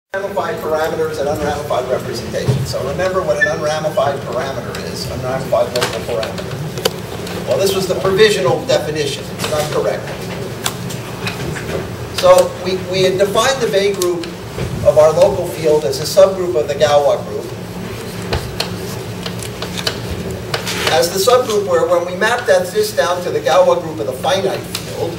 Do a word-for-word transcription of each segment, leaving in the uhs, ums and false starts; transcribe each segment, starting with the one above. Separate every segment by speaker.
Speaker 1: Unramified parameters and unramified representations. So remember what an unramified parameter is, unramified local parameter. Well, this was the provisional definition. It's not correct. So we, we had defined the Bay group of our local field as a subgroup of the Galois group. As the subgroup where when we mapped that this down to the Galois group of the finite field,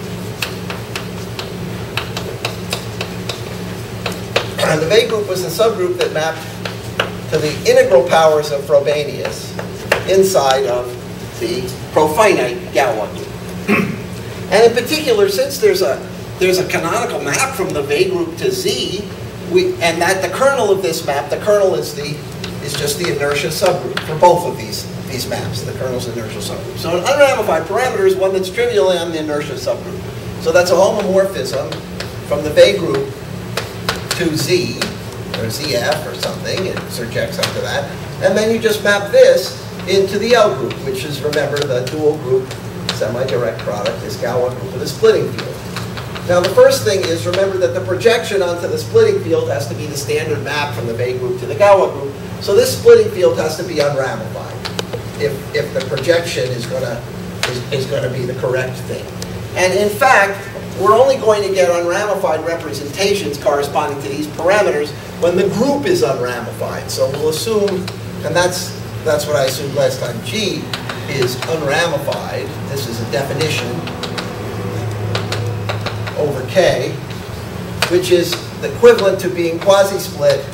Speaker 1: and the Bay group was the subgroup that mapped to the integral powers of Frobenius inside of the profinite Galois group. And in particular, since there's a there's a canonical map from the Bay group to Z, we and that the kernel of this map, the kernel is the is just the inertia subgroup for both of these these maps. The kernel's inertial subgroup. So an unramified parameter is one that's trivially on the inertia subgroup. So that's a homomorphism from the Bay group to Z, or Z F or something, and surjects onto that. And then you just map this into the L group, which is, remember, the dual group semi-direct product is Galois group with a splitting field. Now the first thing is, remember that the projection onto the splitting field has to be the standard map from the Bay group to the Galois group. So this splitting field has to be unramified if, if the projection is going to is, is going to be the correct thing. And in fact, we're only going to get unramified representations corresponding to these parameters when the group is unramified. So we'll assume, and that's, that's what I assumed last time, G is unramified. This is a definition over K, which is equivalent to being quasi-split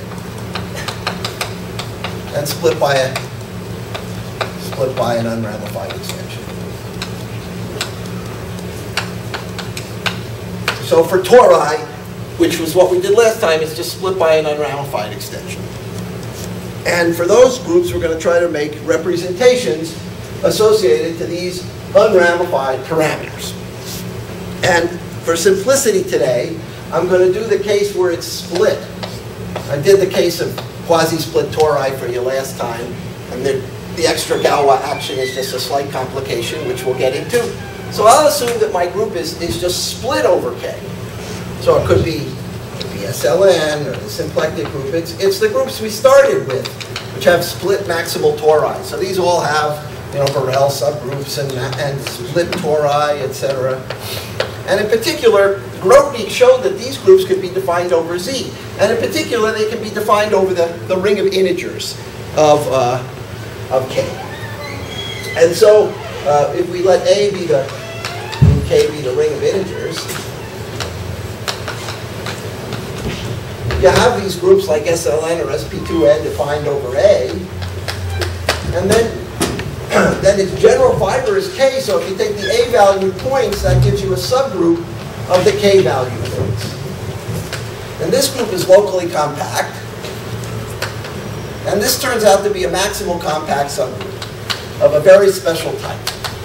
Speaker 1: and split by a split by an unramified extension. So for tori, which was what we did last time, it's just split by an unramified extension. And for those groups, we're going to try to make representations associated to these unramified parameters. And for simplicity today, I'm going to do the case where it's split. I did the case of quasi-split tori for you last time, and the, the extra Galois action is just a slight complication, which we'll get into. So I'll assume that my group is, is just split over K. So it could be, it could be S L N or the symplectic group. It's, it's the groups we started with, which have split maximal tori. So these all have, you know, Borel subgroups and, and split tori, et cetera. And in particular, Grotnik showed that these groups could be defined over Z. And in particular, they can be defined over the, the ring of integers of, uh, of K. And so uh, if we let A be the, K be the ring of integers, you have these groups like S L N or S P two N defined over A. And then then its general fiber is K, so if you take the A value points, that gives you a subgroup of the K value points. And this group is locally compact. And this turns out to be a maximal compact subgroup of a very special type.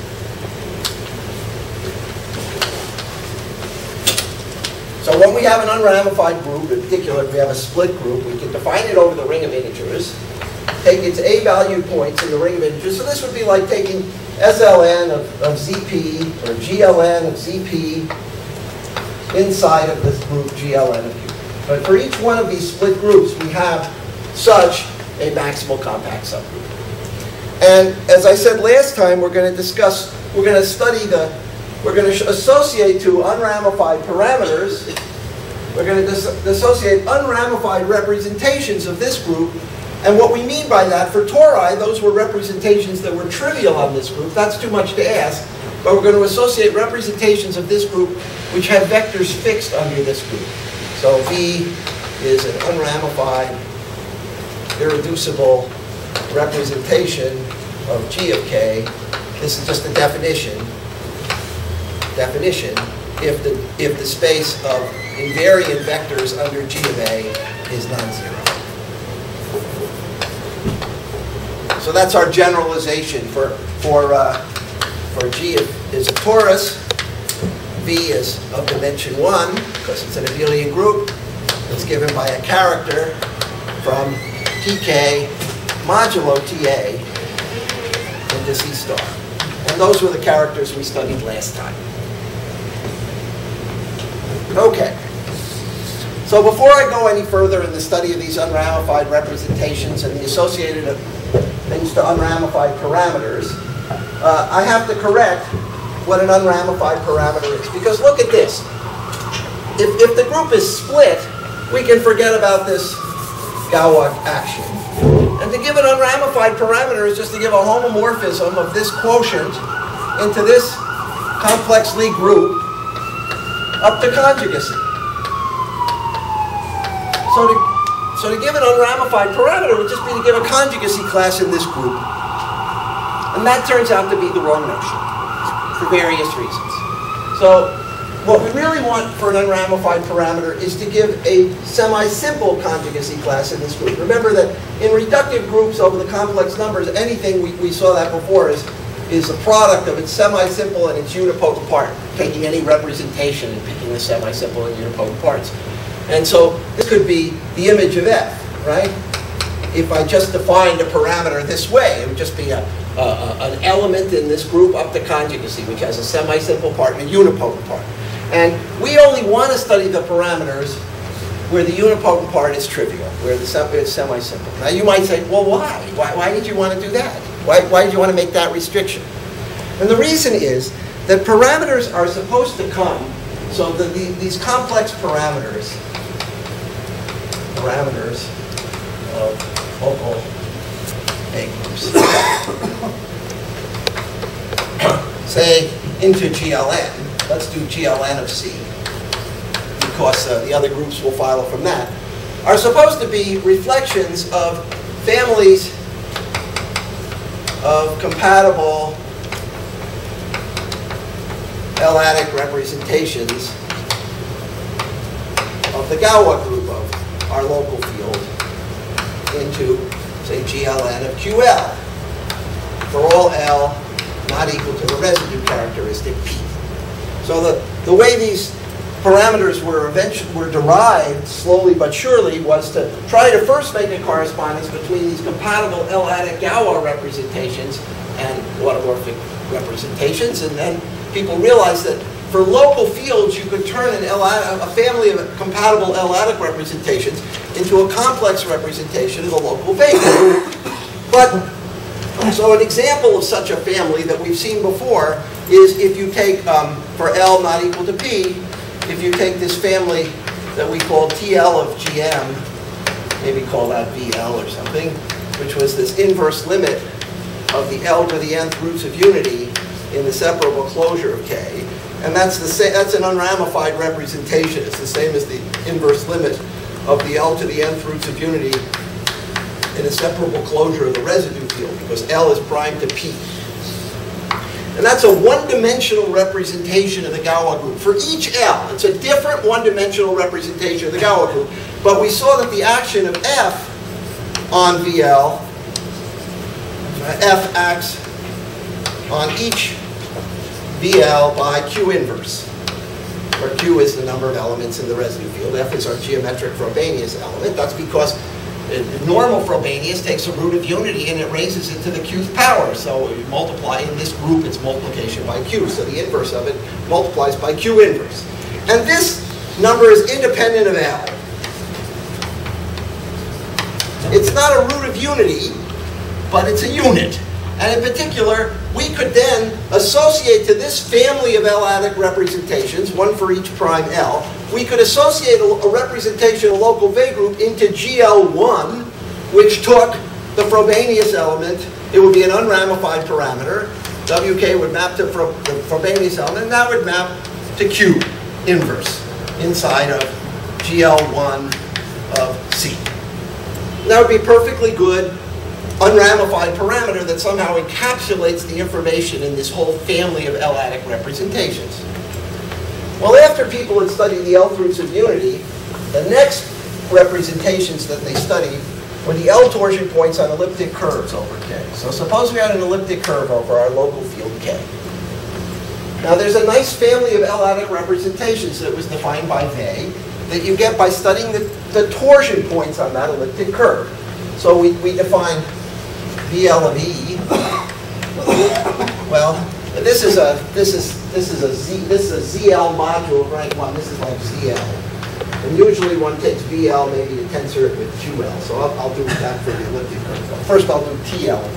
Speaker 1: So when we have an unramified group, in particular if we have a split group, we can define it over the ring of integers, take its A value points in the ring of integers. So this would be like taking S L N of, of Z P or G L N of Z P inside of this group G L N of Q. But for each one of these split groups, we have such a maximal compact subgroup. And as I said last time, we're going to discuss, we're going to study the, we're going to associate to unramified parameters, we're going to dis dissociate unramified representations of this group. And what we mean by that, for tori, those were representations that were trivial on this group. That's too much to ask. But we're going to associate representations of this group which have vectors fixed under this group. So V is an unramified, irreducible representation of G of K. This is just a definition. Definition if the, if the space of invariant vectors under G of A is non-zero. So that's our generalization for, for, uh, for G is a torus, V is of dimension one, because it's an abelian group. It's given by a character from T K modulo T A into C star. And those were the characters we studied last time. Okay. So So before I go any further in the study of these unramified representations and the associated things to unramified parameters, uh, I have to correct what an unramified parameter is. Because look at this. If, if the group is split, we can forget about this Galois action. And to give an unramified parameter is just to give a homomorphism of this quotient into this complex Lie group up to conjugacy. So to, so to give an unramified parameter would just be to give a conjugacy class in this group. And that turns out to be the wrong notion for various reasons. So what we really want for an unramified parameter is to give a semi-simple conjugacy class in this group. Remember that in reductive groups over the complex numbers, anything, we, we saw that before, is, is a product of its semi-simple and its unipotent part, taking any representation and picking the semi-simple and unipotent parts. And so this could be the image of f, right? If I just defined a parameter this way, it would just be a, a, a, an element in this group up to conjugacy, which has a semi-simple part and a unipotent part. And we only want to study the parameters where the unipotent part is trivial, where the sum is semi-simple. Now you might say, well, why? why? Why did you want to do that? Why, why did you want to make that restriction? And the reason is that parameters are supposed to come, so that the, these complex parameters, parameters of local A groups, say into G L N. Let's do G L N of C, because uh, the other groups will follow from that, are supposed to be reflections of families of compatible L-adic representations of the Galois group of our local field into, say, G L N of Q L, for all L not equal to the residue characteristic P. So the, the way these parameters were eventually were derived, slowly but surely, was to try to first make a correspondence between these compatible L-adic Galois representations and automorphic representations, and then people realized that for local fields you could turn an L-adic, a family of compatible L-adic representations into a complex representation of the local vector. But so an example of such a family that we've seen before is if you take, um, for L not equal to P, if you take this family that we call T L of G M, maybe call that V L or something, which was this inverse limit of the L to the nth roots of unity in the separable closure of K, and that's the same, that's an unramified representation. It's the same as the inverse limit of the L to the nth roots of unity in a separable closure of the residue field, because L is prime to P. And that's a one-dimensional representation of the Galois group. For each L, it's a different one-dimensional representation of the Galois group. But we saw that the action of F on V L, F acts on each V L by Q inverse, where Q is the number of elements in the residue field. F is our geometric Frobenius element. That's because normal Frobenius takes a root of unity and it raises it to the Qth power. So you multiply in this group, it's multiplication by Q. So the inverse of it multiplies by Q inverse. And this number is independent of L. It's not a root of unity, but it's a unit. And in particular, we could then associate to this family of L-adic representations, one for each prime L, we could associate a, a representation of local Vega group into G L one, which took the Frobenius element. It would be an unramified parameter. W K would map to Fro the Frobenius element, and that would map to Q inverse inside of G L one of C. And that would be perfectly good unramified parameter that somehow encapsulates the information in this whole family of L-adic representations. Well, after people had studied the L roots of unity, the next representations that they studied were the L torsion points on elliptic curves over K. So suppose we had an elliptic curve over our local field K. Now there's a nice family of L-adic representations that was defined by Vey that you get by studying the, the torsion points on that elliptic curve. So we, we define V L of E. Well, this is a this is this is a Z this is a Z L module of rank one. This is like Z L. And usually one takes B L maybe to tensor it with Q L. So I'll, I'll do that for the elliptic curve. First I'll do T L.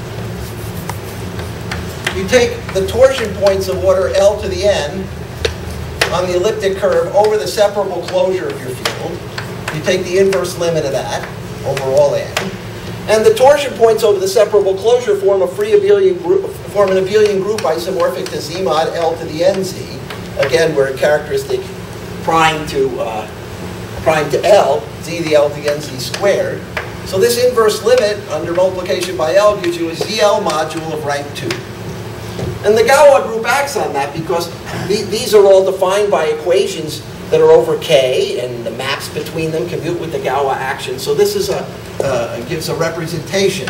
Speaker 1: You take the torsion points of order L to the N on the elliptic curve over the separable closure of your field. You take the inverse limit of that over all N. And the torsion points over the separable closure form a free abelian group, form an abelian group isomorphic to Z mod L to the N Z. Again, we're a characteristic prime to uh, prime to L, Z the L to the N Z squared. So this inverse limit under multiplication by L gives you a Z L module of rank two. And the Galois group acts on that because th these are all defined by equations that are over K, and the maps between them commute with the Galois action. So this is a uh, gives a representation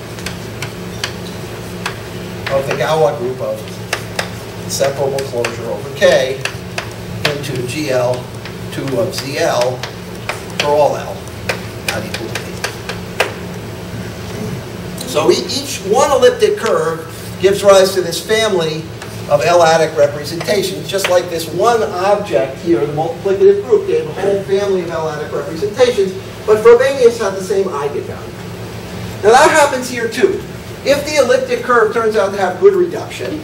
Speaker 1: of the Galois group of separable closure over K into G L two of Z L for all L not equal to B. So each one elliptic curve gives rise to this family of L-adic representations, just like this one object here, the multiplicative group, gave a whole family of L-adic representations, but Frobenius had the same eigenvalue. Now that happens here too. If the elliptic curve turns out to have good reduction,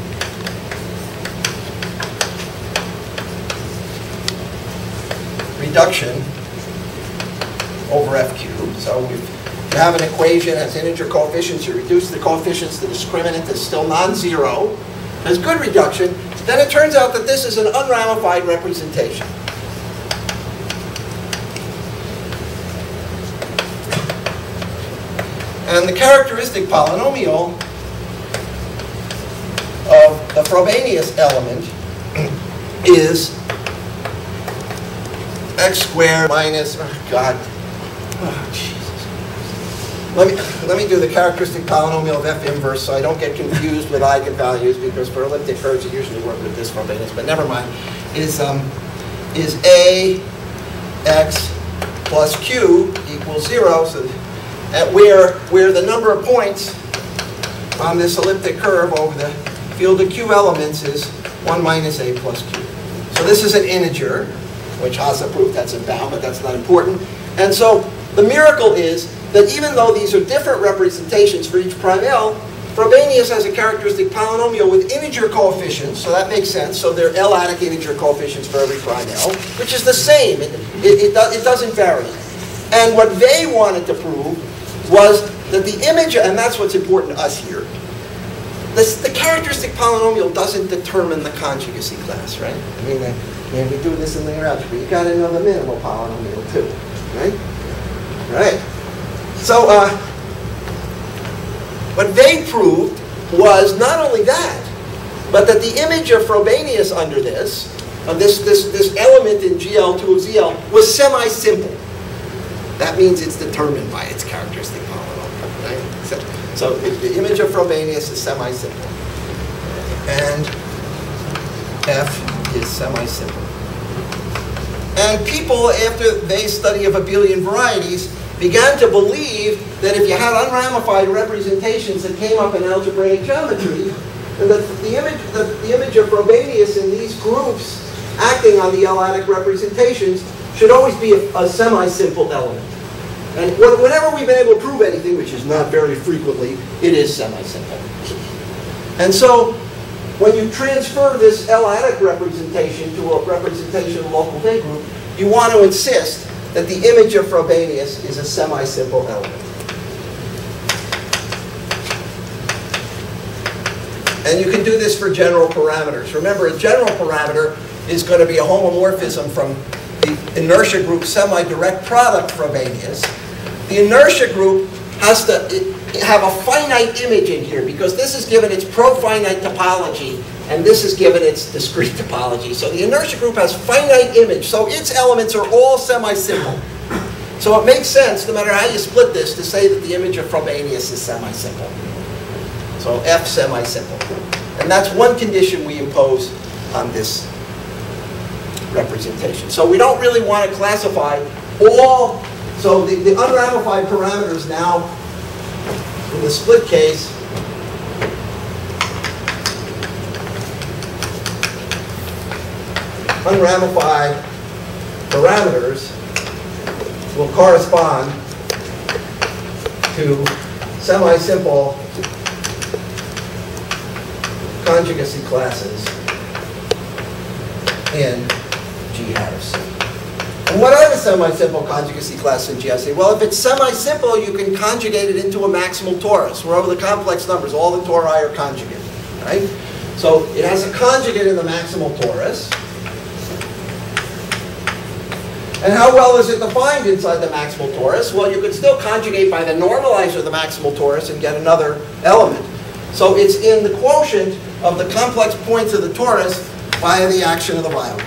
Speaker 1: reduction over F cubed, so we've you have an equation that has integer coefficients, you reduce the coefficients, the discriminant is still non-zero, has good reduction, then it turns out that this is an unramified representation. And the characteristic polynomial of the Frobenius element is x squared minus, oh God, oh, Jesus. Let me, let me do the characteristic polynomial of F inverse so I don't get confused with eigenvalues, because for elliptic curves you usually work with this Frobenius, but never mind. Is, um, is A x plus Q equals zero, so at where, where the number of points on this elliptic curve over the field of Q elements is one minus A plus Q. So this is an integer, which Hasse proved that's in bound, but that's not important. And so the miracle is that even though these are different representations for each prime L, Frobenius has a characteristic polynomial with integer coefficients, so that makes sense. So they're L-adic integer coefficients for every prime L, which is the same. It, it, it, do, it doesn't vary. And what they wanted to prove was that the image, and that's what's important to us here, this, the characteristic polynomial doesn't determine the conjugacy class, right? I mean, uh, I mean we do this in linear algebra. You got to know the minimal polynomial too, right? Right. So uh, what they proved was not only that, but that the image of Frobenius under this, of this, this, this element in G L two of Z L, was semi-simple. That means it's determined by its characteristic polynomial, right? So, so the, the image of Frobenius is semi-simple. And F is semi-simple. And people, after they study of abelian varieties, began to believe that if you had unramified representations that came up in algebraic geometry, and that the image, the, the image of Frobenius in these groups acting on the L-adic representations should always be a, a semi-simple element. And whenever we've been able to prove anything, which is not very frequently, it is semi-simple. And so when you transfer this L-adic representation to a representation of a local Day group, you want to insist that the image of Frobenius is a semi-simple element. And you can do this for general parameters. Remember, a general parameter is going to be a homomorphism from the inertia group semi-direct product Frobenius. The inertia group has to have a finite image in here, because this is given its profinite topology, and this is given its discrete topology. So the inertia group has finite image, so its elements are all semi-simple. So it makes sense, no matter how you split this, to say that the image of Frobenius is semi-simple. So F semi-simple. And that's one condition we impose on this representation. So we don't really want to classify all, so the, the unramified parameters now, in the split case, unramified parameters will correspond to semi-simple conjugacy classes in G hat of C. And what are the semi-simple conjugacy classes in G hat of C? Well, if it's semi-simple, you can conjugate it into a maximal torus, where over the complex numbers, all the tori are conjugate, right? So it has a conjugate in the maximal torus. And how well is it defined inside the maximal torus? Well, you could still conjugate by the normalizer of the maximal torus and get another element. So it's in the quotient of the complex points of the torus via the action of the violin.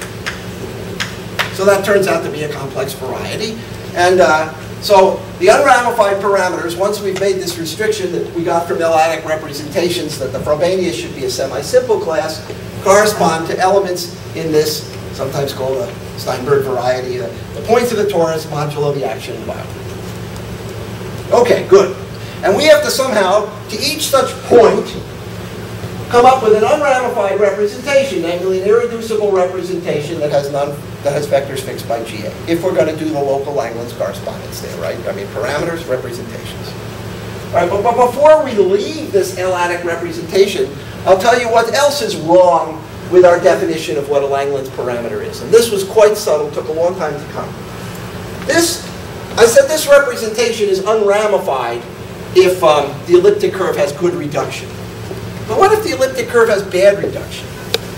Speaker 1: So that turns out to be a complex variety. And uh, so the unramified parameters, once we've made this restriction that we got from L-adic representations that the Frobenius should be a semi-simple class, correspond to elements in this, sometimes called a Steinberg variety, the, the points of the torus modulo the action of the violin. Okay, good. And we have to somehow, to each such point, come up with an unramified representation, namely an irreducible representation that has none, that has vectors fixed by G A. If we're going to do the local Langlands correspondence there, right? I mean, parameters, representations. All right, but, but before we leave this L-adic representation, I'll tell you what else is wrong with our definition of what a Langlands parameter is. And this was quite subtle, took a long time to come. This, I said this representation is unramified if um, the elliptic curve has good reduction. But what if the elliptic curve has bad reduction?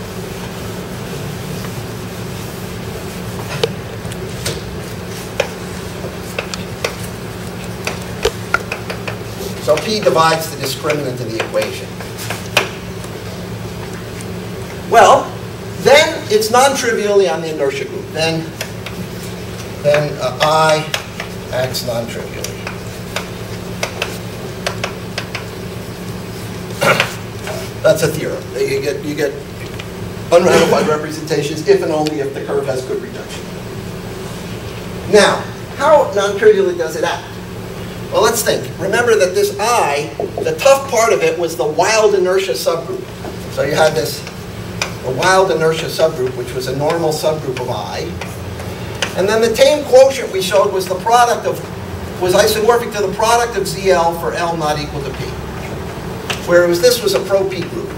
Speaker 1: So P divides the discriminant of the equation. Well, then it's non-trivially on the inertia group. Then, then uh, I acts non-trivially. That's a theorem. You get, you get unramified representations if and only if the curve has good reduction. Now, how non-trivially does it act? Well, let's think. Remember that this I, the tough part of it was the wild inertia subgroup. So you had this a wild inertia subgroup, which was a normal subgroup of I. And then the tame quotient we showed was the product of, was isomorphic to the product of Z L for L not equal to P. Whereas this was a pro-P group.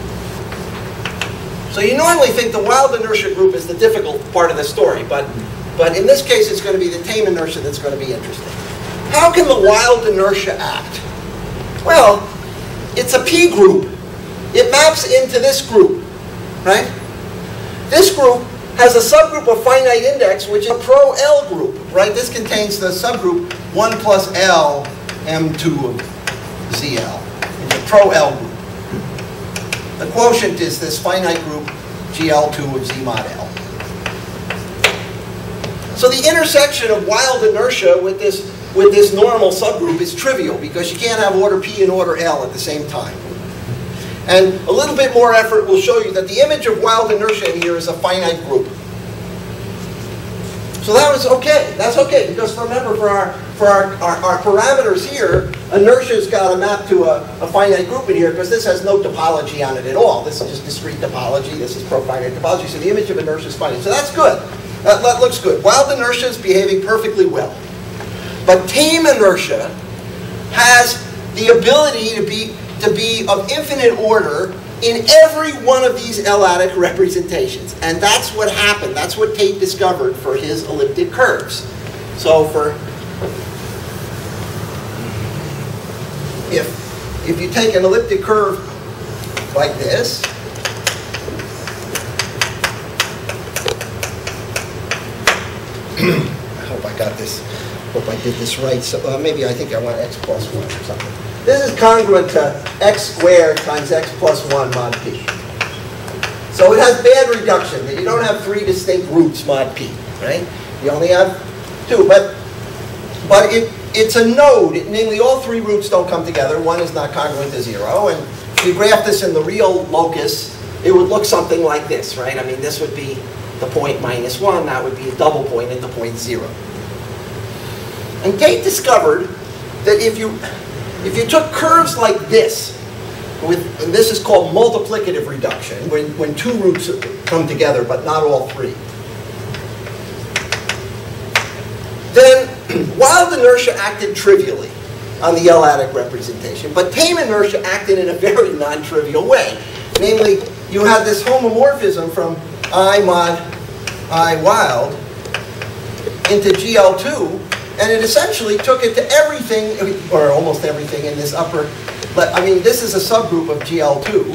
Speaker 1: So you normally think the wild inertia group is the difficult part of the story, but, but in this case it's going to be the tame inertia that's going to be interesting. How can the wild inertia act? Well, it's a P group. It maps into this group, right? This group has a subgroup of finite index, which is a pro-L group, right? This contains the subgroup one plus L M two of Z L. It's a pro-L group. The quotient is this finite group G L two of Z mod L. So the intersection of wild inertia with this, with this normal subgroup is trivial because you can't have order P and order L at the same time. And a little bit more effort will show you that the image of wild inertia in here is a finite group. So that was okay. That's okay because remember, for our for our, our, our parameters here, inertia's got a map to a, a finite group in here because this has no topology on it at all. This is just discrete topology. This is profinite topology. So the image of inertia is finite. So that's good. That, that looks good. Wild inertia is behaving perfectly well. But tame inertia has the ability to be to be of infinite order in every one of these L-adic representations. And that's what happened. That's what Tate discovered for his elliptic curves. So for, if, if you take an elliptic curve like this, I hope I got this, hope I did this right. So uh, maybe I think I want x plus one or something. This is congruent to x squared times x plus one mod p. So it has bad reduction. You don't have three distinct roots mod p, right? You only have two. But but it it's a node. It, namely, all three roots don't come together. One is not congruent to zero. And if you graph this in the real locus, it would look something like this, right? I mean, this would be the point minus one. That would be a double point at the point zero. And Tate discovered that if you If you took curves like this, with, and this is called multiplicative reduction, when, when two roots come together but not all three. wild inertia acted trivially on the L-adic representation, but tame inertia acted in a very non-trivial way. Namely, you had this homomorphism from I mod I wild into G L two, and it essentially took it to everything, or almost everything in this upper, I mean, this is a subgroup of G L two,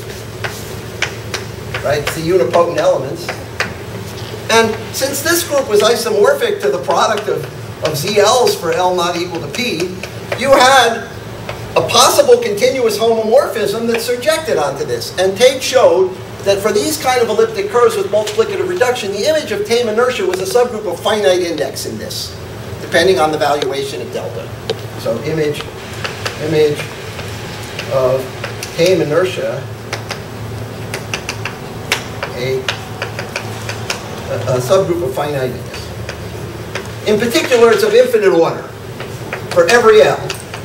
Speaker 1: right? It's the unipotent elements. And since this group was isomorphic to the product of, of Z Ls for L not equal to P, you had a possible continuous homomorphism that surjected onto this. And Tate showed that for these kind of elliptic curves with multiplicative reduction, the image of tame inertia was a subgroup of finite index in this, depending on the valuation of delta. So image, image of tame inertia, a, a, a subgroup of finite index. In particular, it's of infinite order for every L.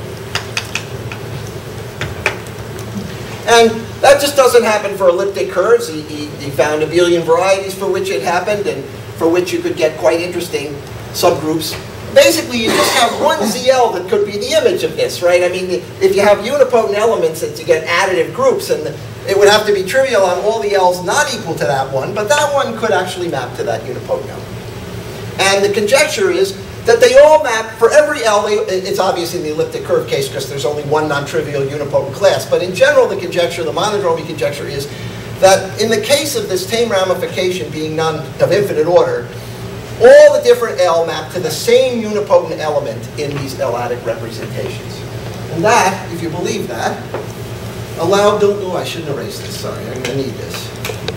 Speaker 1: And that just doesn't happen for elliptic curves. He, he, he found abelian varieties for which it happened and for which you could get quite interesting subgroups. Basically, you just have one Z L that could be the image of this, right? I mean, if you have unipotent elements, that you get additive groups, and it would have to be trivial on all the L's not equal to that one, but that one could actually map to that unipotent element. And the conjecture is that they all map, for every L, they, it's obvious in the elliptic curve case because there's only one non-trivial unipotent class, but in general the conjecture, the monodromy conjecture is that in the case of this tame ramification being non of infinite order, all the different L map to the same unipotent element in these L-adic representations. And that, if you believe that, allowed, oh, I shouldn't erase this, sorry, I'm going to need this.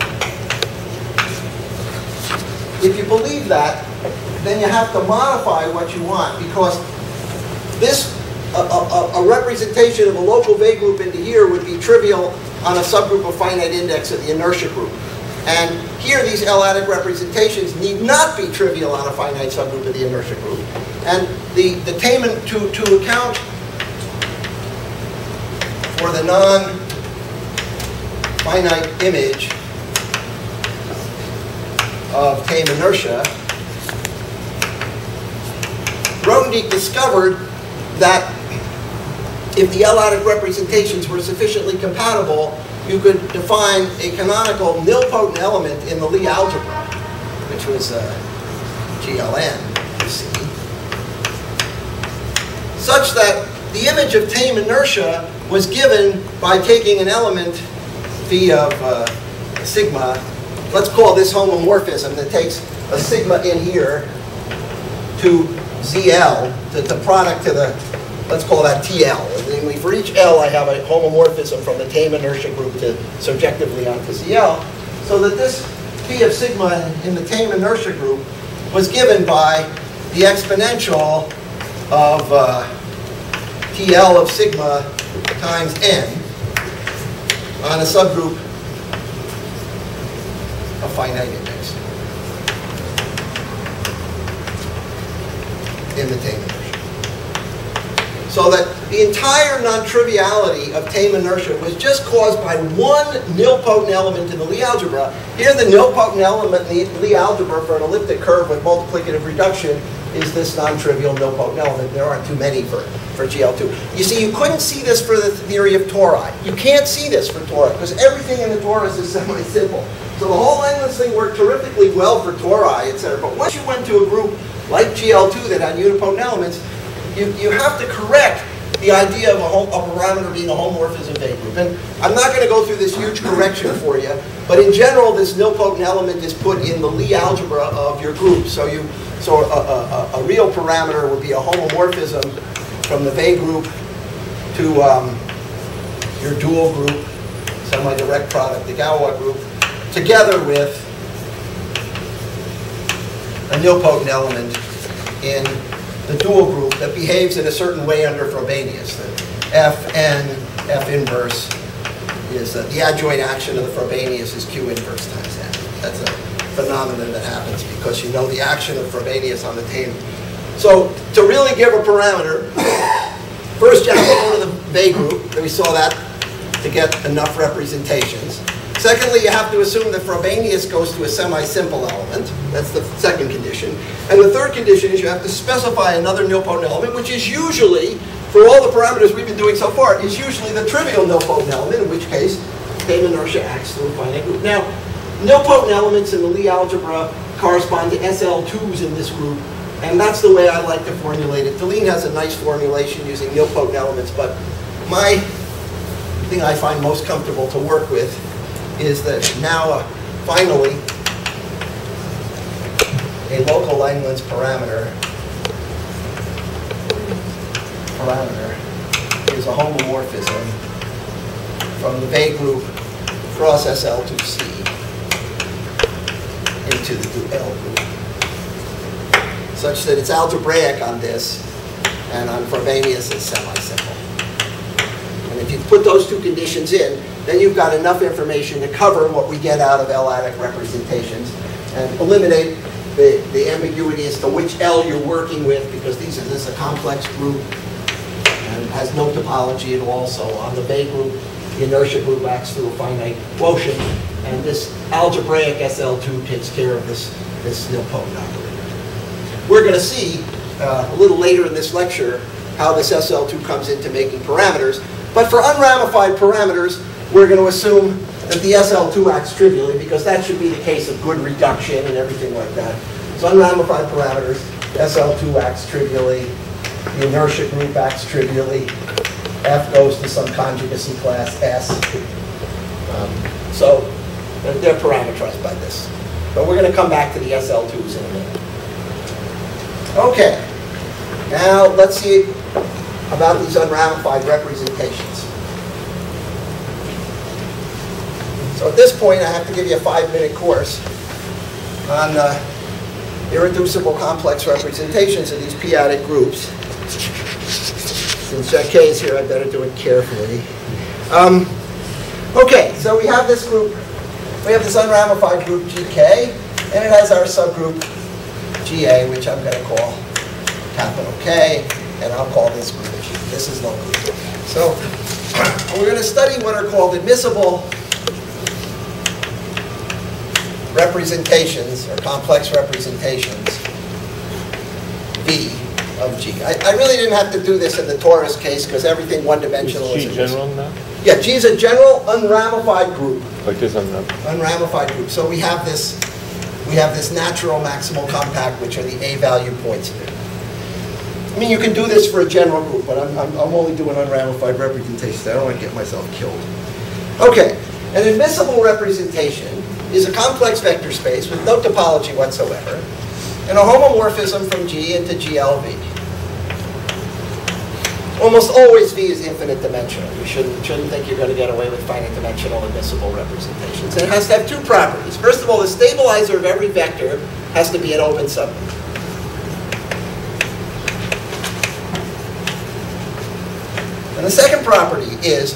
Speaker 1: If you believe that, then you have to modify what you want, because this, a, a, a representation of a local Weil group into here would be trivial on a subgroup of finite index of the inertia group. And here these L-adic representations need not be trivial on a finite subgroup of the inertia group. And the, the tame, to, to account for the non-finite image of tame inertia, Grothendieck discovered that if the L-adic representations were sufficiently compatible, you could define a canonical nilpotent element in the Lie algebra, which was uh, G L N, you see, such that the image of tame inertia was given by taking an element phi of uh, sigma. Let's call this homomorphism that takes a sigma in here to Z L, to the product to the, let's call that T L. Namely, for each L, I have a homomorphism from the tame inertia group to surjectively onto Z L, so that this P of sigma in the tame inertia group was given by the exponential of uh, T L of sigma times n on a subgroup of finite index in the tame inertia. So that the entire non-triviality of tame inertia was just caused by one nilpotent element in the Lie algebra. Here the nilpotent element in the Lie algebra for an elliptic curve with multiplicative reduction is this non-trivial nilpotent element. There aren't too many for, for G L two. You see, you couldn't see this for the theory of tori. You can't see this for tori because everything in the torus is semi-simple. So the whole endless thing worked terrifically well for tori, et cetera. But once you went to a group like G L two that had unipotent elements, you, you have to correct the idea of a, home, a parameter being a homomorphism Weil group. And I'm not going to go through this huge correction for you, but in general, this nilpotent element is put in the Lie algebra of your group. So you, so a, a, a real parameter would be a homomorphism from the Weil group to um, your dual group, semi-direct product, the Galois group, together with a nilpotent element in the dual group that behaves in a certain way under Frobenius. The Fn, F inverse, is uh, the adjoint action of the Frobenius is Q inverse times n. That's a phenomenon that happens because you know the action of Frobenius on the tame. So to really give a parameter, first you have to go to the Weil group, and we saw that to get enough representations. Secondly, you have to assume that Frobenius goes to a semi-simple element. That's the second condition. And the third condition is you have to specify another nilpotent element, which is usually, for all the parameters we've been doing so far, is usually the trivial nilpotent element, in which case state inertia acts through a finite group. Now, nilpotent elements in the Lie algebra correspond to S L twos in this group, and that's the way I like to formulate it. Deligne has a nice formulation using nilpotent elements, but my thing I find most comfortable to work with is that now, uh, finally, a local Langlands parameter parameter is a homomorphism from the Bay group across S L two C into the L group, such that it's algebraic on this, and on Frobenius it's semi-simple. And if you put those two conditions in, then you've got enough information to cover what we get out of L-adic representations and eliminate the, the ambiguity as to which L you're working with, because these are, this is a complex group and has no topology at all. So on the Bay group, the inertia group acts through a finite quotient, and this algebraic S L two takes care of this, this nilpotent operator. We're going to see uh, a little later in this lecture how this S L two comes into making parameters. But for unramified parameters, we're going to assume that the S L two acts trivially, because that should be the case of good reduction and everything like that. So unramified parameters, S L two acts trivially, the inertia group acts trivially, F goes to some conjugacy class S. Um, so they're parameterized by this. But we're going to come back to the S L twos in a minute. Okay, now let's see about these unramified representations. So at this point, I have to give you a five-minute course on uh, irreducible complex representations of these p-adic groups. Since Jacquet is here, I better do it carefully. Um, okay, so we have this group. We have this unramified group G K, and it has our subgroup G A, which I'm going to call capital K, and I'll call this group G. This is local. So we're going to study what are called admissible representations, or complex representations, V of G. I, I really didn't have to do this in the torus case because everything one-dimensional is
Speaker 2: G general now?
Speaker 1: Yeah, G is a general unramified group.
Speaker 2: Like this unramified?
Speaker 1: Unramified group. So we have this, we have this natural maximal compact, which are the A-value points here. I mean, you can do this for a general group, but I'm, I'm, I'm only doing unramified representations. I don't want to get myself killed. Okay, an admissible representation is a complex vector space with no topology whatsoever, and a homomorphism from G into G L V. Almost always V is infinite dimensional. You shouldn't, shouldn't think you're going to get away with finite dimensional admissible representations. And it has to have two properties. First of all, the stabilizer of every vector has to be an open subgroup. And the second property is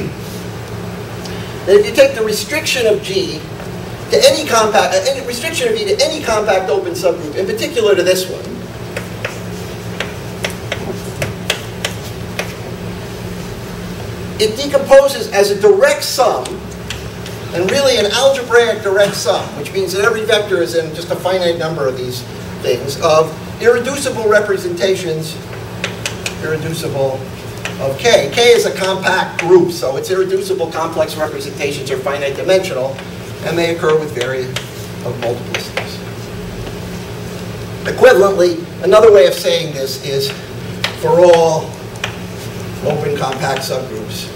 Speaker 1: that if you take the restriction of G to any compact, uh, any restriction of E to any compact open subgroup, in particular to this one, it decomposes as a direct sum, and really an algebraic direct sum, which means that every vector is in just a finite number of these things, of irreducible representations, irreducible of K. K is a compact group, so its irreducible complex representations are finite dimensional, and they occur with varia of multiplicities. Equivalently, another way of saying this is for all open compact subgroups,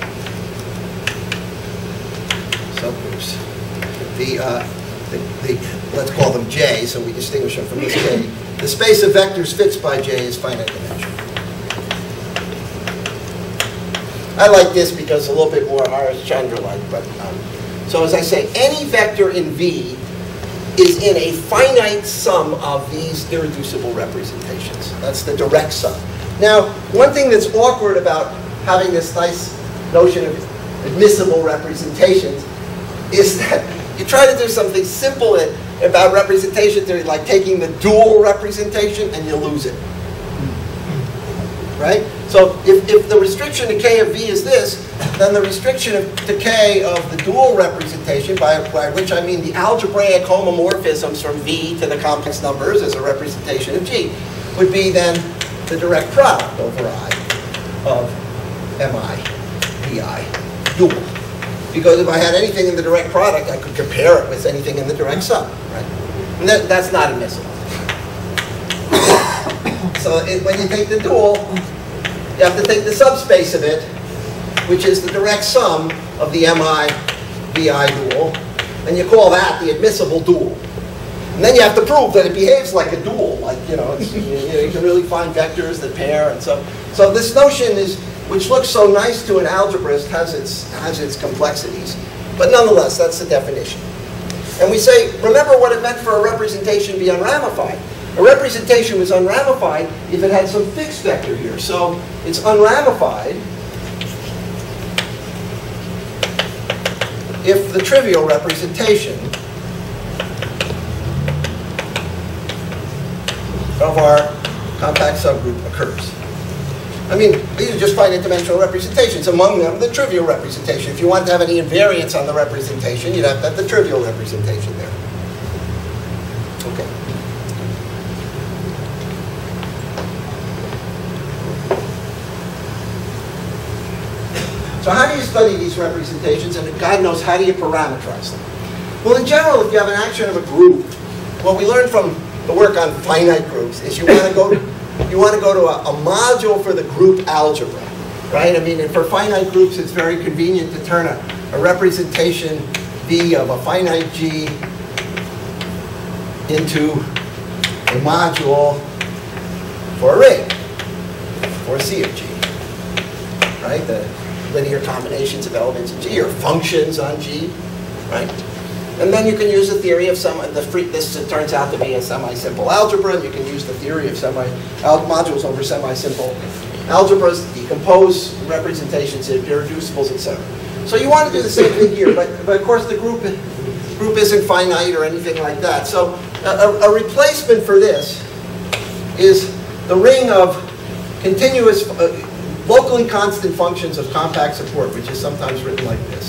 Speaker 1: subgroups, the, uh, the, the, let's call them J, so we distinguish them from this K. The space of vectors fixed by J is finite dimensional. I like this because it's a little bit more Harish-Chandra-like, but um, so as I say, any vector in V is in a finite sum of these irreducible representations. That's the direct sum. Now, one thing that's awkward about having this nice notion of admissible representations is that you try to do something simple about representation theory, like taking the dual representation, and you lose it. right? So if, if the restriction to K of V is this, then the restriction of, to K of the dual representation, by, by which I mean the algebraic homomorphisms from V to the complex numbers as a representation of G, would be then the direct product over I of Mi, Vi, dual. Because if I had anything in the direct product, I could compare it with anything in the direct sum, right? And that, that's not admissible. So it, when you take the dual, you have to take the subspace of it, which is the direct sum of the Mi, Vi dual, and you call that the admissible dual. And then you have to prove that it behaves like a dual, like, you know, it's, you, you, know, you can really find vectors that pair and so. So this notion is, which looks so nice to an algebraist, has its, has its complexities. But nonetheless, that's the definition. And we say, remember what it meant for a representation be unramified. A representation was unramified if it had some fixed vector here. So it's unramified if the trivial representation of our compact subgroup occurs. I mean, these are just finite dimensional representations. Among them, the trivial representation. If you want to have any invariance on the representation, you'd have to have the trivial representation there. Okay. So how do you study these representations, and God knows how do you parameterize them? Well, in general, if you have an action of a group, what we learned from the work on finite groups is you want to go, you want to go to a, a module for the group algebra, right? I mean, and for finite groups, it's very convenient to turn a, a representation V of a finite G into a module for a ring, or C of G, right? The linear combinations of elements in G, or functions on G, right? And then you can use the theory of some, the free, this turns out to be a semi-simple algebra, and you can use the theory of semi, modules over semi-simple algebras, decompose representations into irreducibles, et cetera. So you want to do the same thing here, but, but of course the group, group isn't finite or anything like that. So a, a replacement for this is the ring of continuous, uh, locally constant functions of compact support, which is sometimes written like this.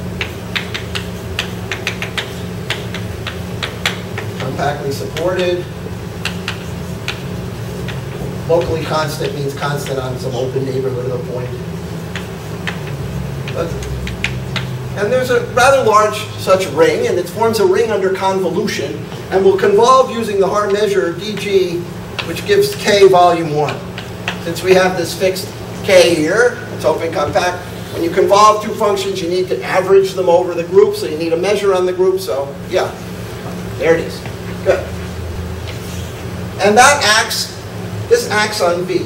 Speaker 1: Compactly supported. Locally constant means constant on some open neighborhood of a point. But, and there's a rather large such ring, and it forms a ring under convolution, and will convolve using the Haar measure dg, which gives K volume one. Since we have this fixed K here, it's open compact. When you convolve two functions, you need to average them over the group, so you need a measure on the group, so yeah, there it is. Good. And that acts, this acts on V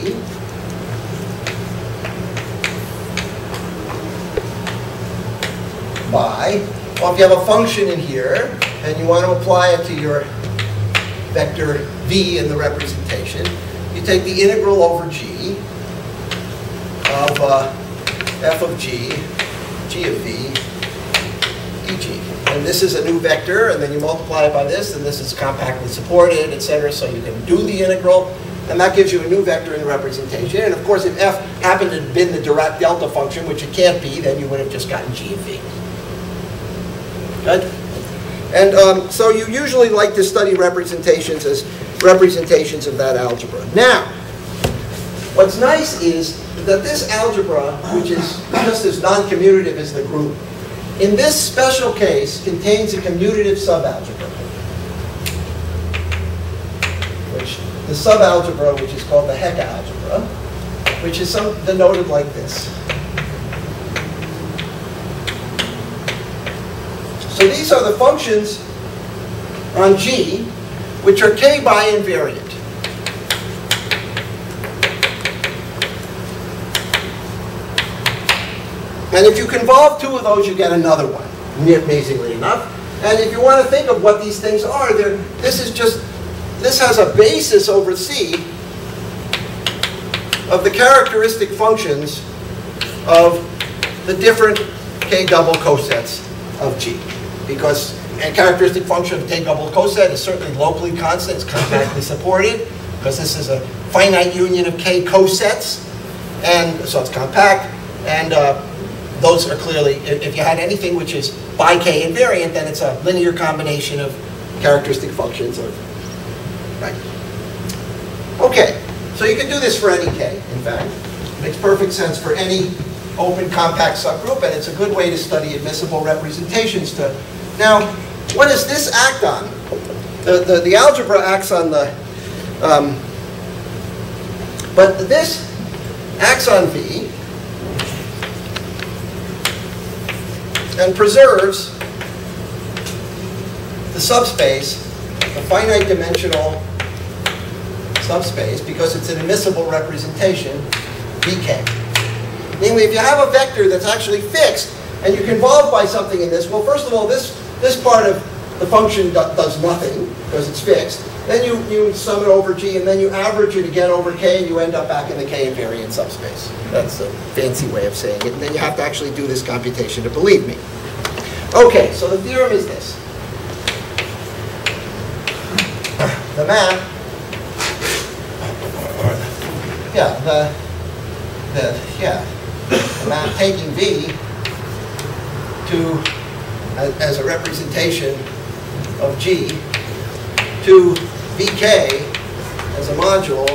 Speaker 1: by, well, if you have a function in here, and you want to apply it to your vector V in the representation, you take the integral over G of uh, f of G, G of V, dg. And this is a new vector, and then you multiply it by this, and this is compactly supported, et cetera. So you can do the integral, and that gives you a new vector in the representation. And of course, if f happened to have been the Dirac delta function, which it can't be, then you would have just gotten G of V. Good? And um, so you usually like to study representations as representations of that algebra. Now, what's nice is that this algebra, which is just as non-commutative as the group, in this special case, contains a commutative subalgebra, which the subalgebra, which is called the Hecke algebra, which is some, denoted like this. So these are the functions on G, which are K by invariant. And if you convolve two of those, you get another one, amazingly enough. And if you want to think of what these things are, this is just, this has a basis over C of the characteristic functions of the different K double cosets of G. Because a characteristic function of K double coset is certainly locally constant, it's compactly supported, because this is a finite union of K cosets. and so it's compact, and uh, those are clearly, if you had anything which is by k invariant, then it's a linear combination of characteristic functions. Or, right. Okay, so you can do this for any k, in fact. It makes perfect sense for any open compact subgroup, and it's a good way to study admissible representations. To Now, what does this act on? The, the, the algebra acts on the, um, but this acts on V and preserves the subspace, the finite dimensional subspace, because it's an admissible representation, V K. Namely, if you have a vector that's actually fixed, and you're convolved by something in this, well, first of all, this, this part of the function do, does nothing, because it's fixed. Then you, you sum it over G, and then you average it again over K, and you end up back in the K invariant subspace. That's a fancy way of saying it. And then you have to actually do this computation to believe me. Okay, so the theorem is this. The map, yeah, the, the, yeah, the map taking V to, as a representation of G, to V K as a module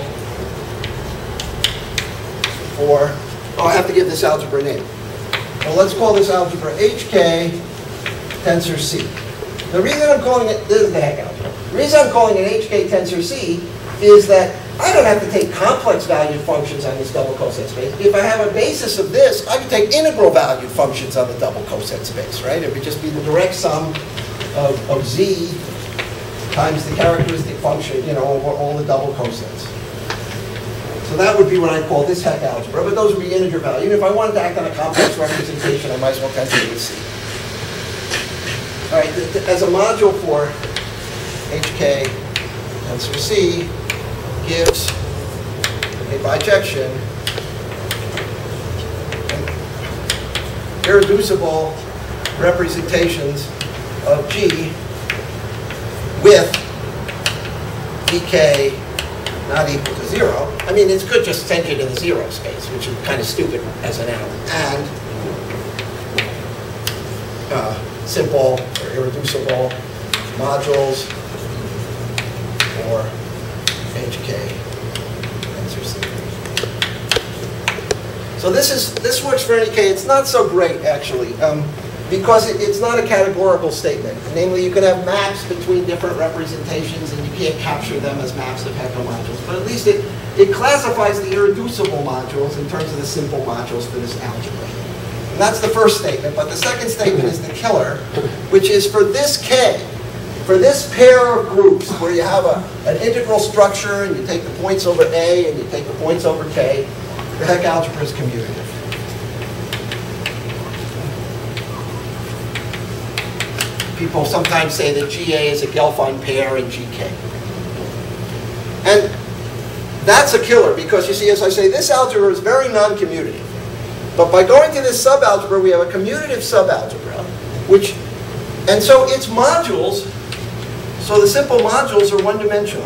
Speaker 1: for, oh, I have to give this algebra a name. Well, let's call this algebra H K tensor C. The reason I'm calling it, this is the heck algebra. The reason I'm calling it H K tensor C is that I don't have to take complex valued functions on this double coset space. If I have a basis of this, I can take integral valued functions on the double coset space, right? It would just be the direct sum of, of Z times the characteristic function, you know, over all the double cosets. So that would be what I call this heck algebra, but those would be integer value. If I wanted to act on a complex representation, I might as well tensor it with C. All right, th th as a module for H K tensor C gives a bijection, irreducible representations of G with V K not equal to zero. I mean, it's good just send it in the zero space, which is kind of stupid as an noun. And uh, simple or irreducible modules for H K tensor C. So this is this works for any K. It's not so great actually, um, because it, it's not a categorical statement. Namely, you can have maps between different representations, and you can't capture them as maps of Heckel modules. But at least it it classifies the irreducible modules in terms of the simple modules for this algebra. And that's the first statement. But the second statement is the killer, which is for this K. For this pair of groups where you have a, an integral structure and you take the points over A and you take the points over K, the heck algebra is commutative. People sometimes say that G A is a Gelfand pair in G K. And that's a killer because, you see, as I say, this algebra is very non-commutative. But by going to this subalgebra, we have a commutative subalgebra, which, and so its modules, so the simple modules are one-dimensional.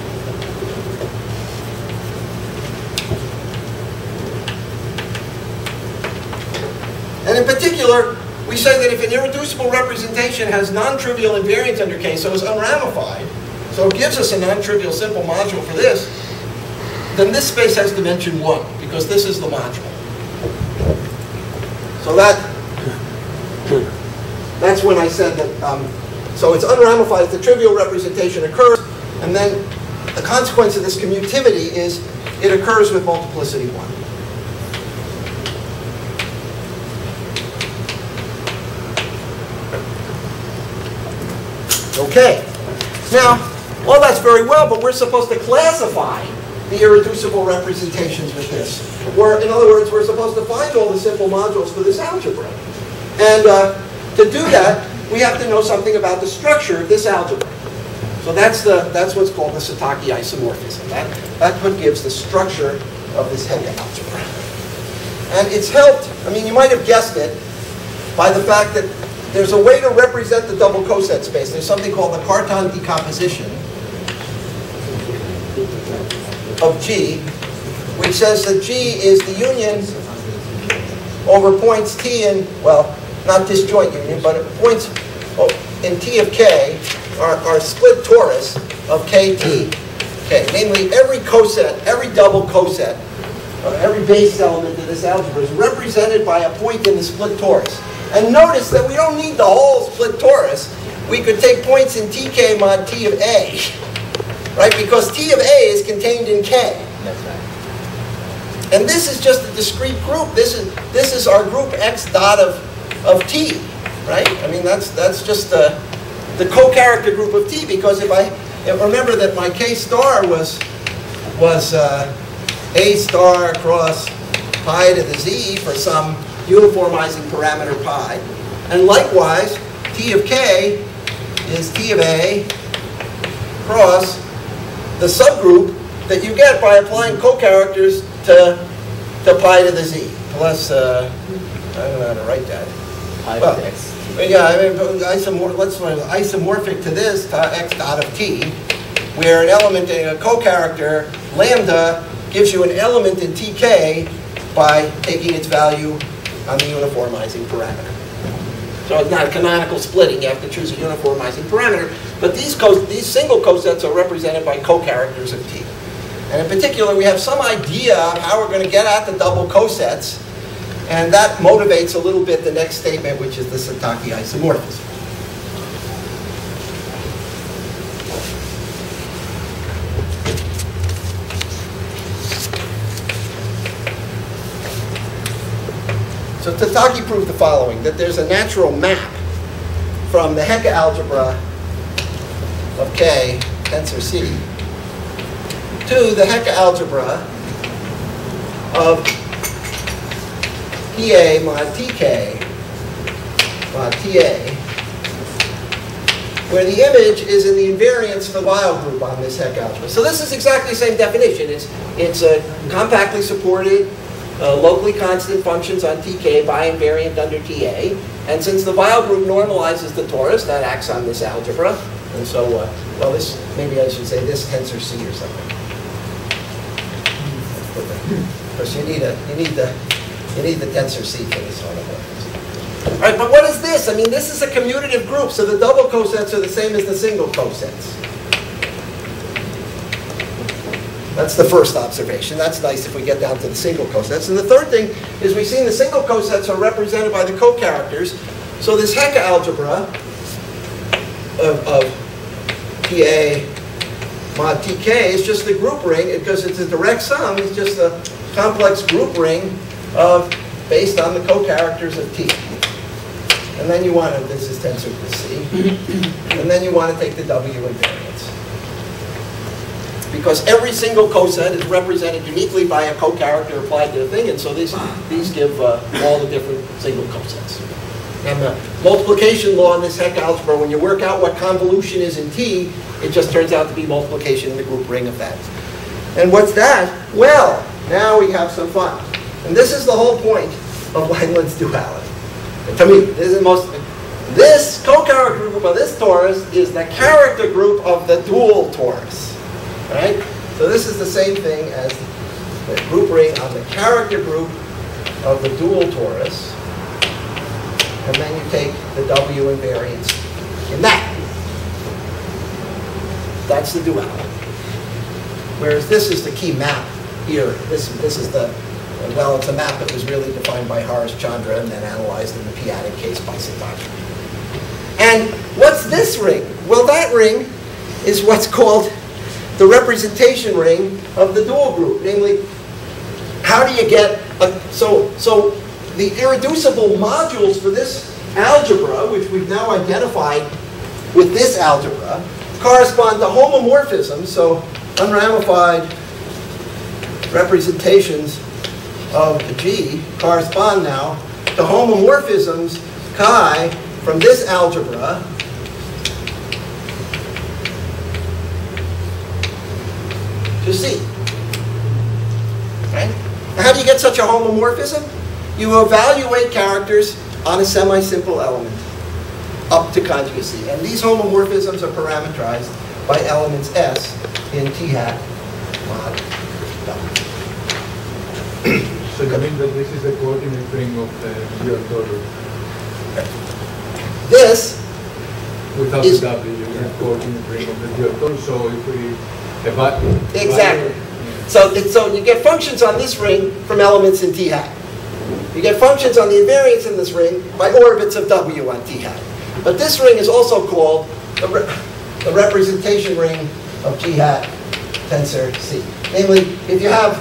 Speaker 1: And in particular, we say that if an irreducible representation has non-trivial invariance under K, so it's unramified, so it gives us a non-trivial simple module for this, then this space has dimension one, because this is the module. So that, that's when I said that, um, so it's unramified if the trivial representation occurs, and then the consequence of this commutativity is it occurs with multiplicity one. Okay. Now, all that's very well, but we're supposed to classify the irreducible representations with this. We're, in other words, we're supposed to find all the simple modules for this algebra. And uh, to do that, we have to know something about the structure of this algebra. So that's, the, that's what's called the Satake isomorphism. That, that's what gives the structure of this Heckel algebra. And it's helped, I mean, you might have guessed it, by the fact that there's a way to represent the double coset space. There's something called the Cartan decomposition of G which says that G is the union over points T in, well, not disjoint union, but points in T of K are, are split torus of K T K. Namely, every coset, every double coset, uh, every base element of this algebra is represented by a point in the split torus. And notice that we don't need the whole split torus. We could take points in T K mod T of A, right? Because T of A is contained in K.
Speaker 2: That's right.
Speaker 1: And this is just a discrete group. This is this is our group X dot of of T, right? I mean that's that's just the the co-character group of T. Because if I if remember that my K star was was uh, A star across pi to the Z for some uniformizing parameter pi, and likewise T of K is T of A cross the subgroup that you get by applying co-characters to, to pi to the Z, plus, uh, I don't know how to write that.
Speaker 2: Pi
Speaker 1: well,
Speaker 2: to X.
Speaker 1: Yeah, I mean, isomor let's isomorphic to this, to X dot of T, where an element in a co-character, lambda, gives you an element in T K by taking its value on the uniformizing parameter. So it's not a canonical splitting, you have to choose a uniformizing parameter, but these, co these single cosets are represented by co-characters of T. And in particular, we have some idea of how we're going to get at the double cosets, and that motivates a little bit the next statement, which is the Satake isomorphism. So Satake proved the following, that there's a natural map from the Hecke algebra of K, tensor C, to the Hecke algebra of P A mod T K mod T A, where the image is in the invariance of the Weil group on this Hecke algebra. So this is exactly the same definition. It's, it's a compactly supported, uh, locally constant functions on T K by invariant under T A. And since the Weil group normalizes the torus, that acts on this algebra. And so, uh, well, this, maybe I should say this tensor C or something. Because you need a, you need the, you need the tensor C for this sort of work. All right, but what is this? I mean, this is a commutative group, so the double cosets are the same as the single cosets. That's the first observation. That's nice if we get down to the single cosets. And the third thing is we've seen the single cosets are represented by the co-characters. So this Hecke algebra of, of P A mod T K is just the group ring, because it's a direct sum. It's just a complex group ring of based on the co-characters of T. And then you want to, this is tensor to C. And then you want to take the W invariance. Because every single coset is represented uniquely by a co-character applied to the thing, and so these, these give uh, all the different single cosets. And the multiplication law in this Hecke algebra, when you work out what convolution is in T, it just turns out to be multiplication in the group ring of that. And what's that? Well, now we have some fun. And this is the whole point of Langland's duality. And to me, this is the most, this co-character group of this torus is the character group of the dual torus. Right? So this is the same thing as the group ring on the character group of the dual torus. And then you take the W invariance in that. That's the duality. Whereas this is the key map here. This, this is the, well, it's a map that was really defined by Harish Chandra and then analyzed in the p-adic case by Satake. And what's this ring? Well, that ring is what's called the representation ring of the dual group. Namely, how do you get, a, so, so the irreducible modules for this algebra, which we've now identified with this algebra, correspond to homomorphisms, so unramified representations of the G correspond now to homomorphisms chi from this algebra to C. Right? Now, how do you get such a homomorphism? You evaluate characters on a semi-simple element up to conjugacy. And these homomorphisms are parameterized by elements S in T hat mod W.
Speaker 2: So you mean that this is the coordinate ring of the geotorus?
Speaker 1: This
Speaker 2: Without
Speaker 1: is,
Speaker 2: the W, you have coordinate ring of the geotorus. So if we evaluate
Speaker 1: exactly. Yeah. So it, so you get functions on this ring from elements in T hat. You get functions on the invariants in this ring by orbits of W on T hat. But this ring is also called a, re a representation ring of G hat tensor C. Namely, if you have,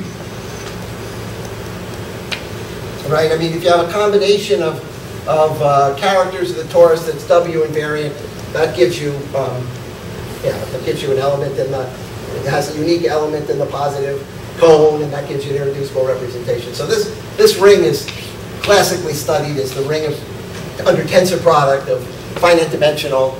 Speaker 1: right, I mean, if you have a combination of, of uh, characters of the torus that's W invariant, that gives you, um, yeah, that gives you an element in the, it has a unique element in the positive cone, and that gives you an irreducible representation. So this, this ring is classically studied as the ring of, under tensor product of finite dimensional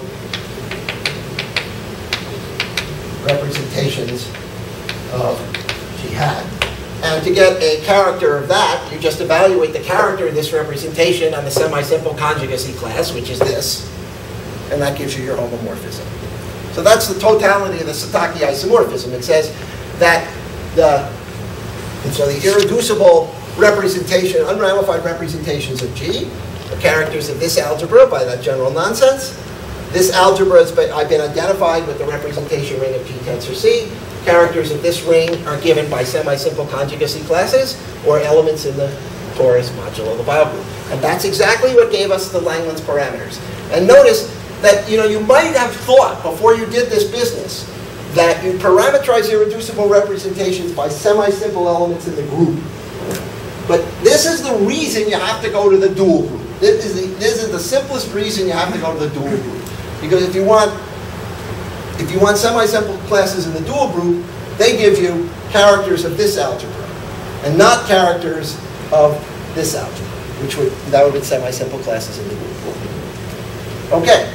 Speaker 1: representations of G hat. And to get a character of that, you just evaluate the character of this representation on the semi-simple conjugacy class, which is this, and that gives you your homomorphism. So that's the totality of the Satake isomorphism. It says that the, and so the irreducible representation, unramified representations of G, the characters of this algebra by that general nonsense. This algebra has been, I've been identified with the representation ring of G tensor C. Characters of this ring are given by semi-simple conjugacy classes or elements in the torus modulo the Weil group. And that's exactly what gave us the Langlands parameters. And notice that, you know, you might have thought before you did this business that you parameterize irreducible representations by semi-simple elements in the group. But this is the reason you have to go to the dual group. This is the, this is the simplest reason you have to go to the dual group. Because if you want, if you want semi-simple classes in the dual group, they give you characters of this algebra, and not characters of this algebra, which would that would be semi-simple classes in the group. Okay.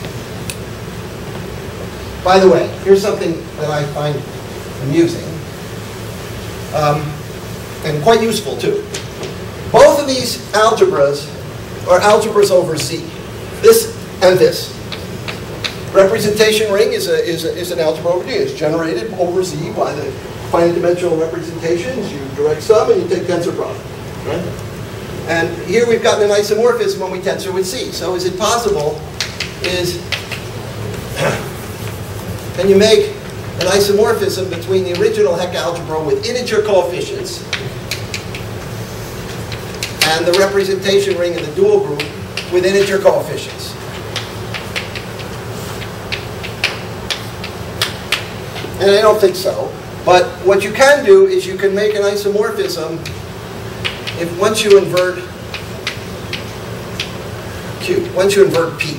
Speaker 1: By the way, here's something that I find amusing, um, and quite useful too. Both of these algebras are algebras over Z. This and this. Representation ring is, a, is, a, is an algebra over D. It's generated over Z by the finite dimensional representations. You direct sum and you take tensor product. Right? And here we've gotten an isomorphism when we tensor with C. So is it possible, is, can you make an isomorphism between the original Heck algebra with integer coefficients and the representation ring in the dual group with integer coefficients? And I don't think so. But what you can do is you can make an isomorphism if once you invert Q, once you invert P.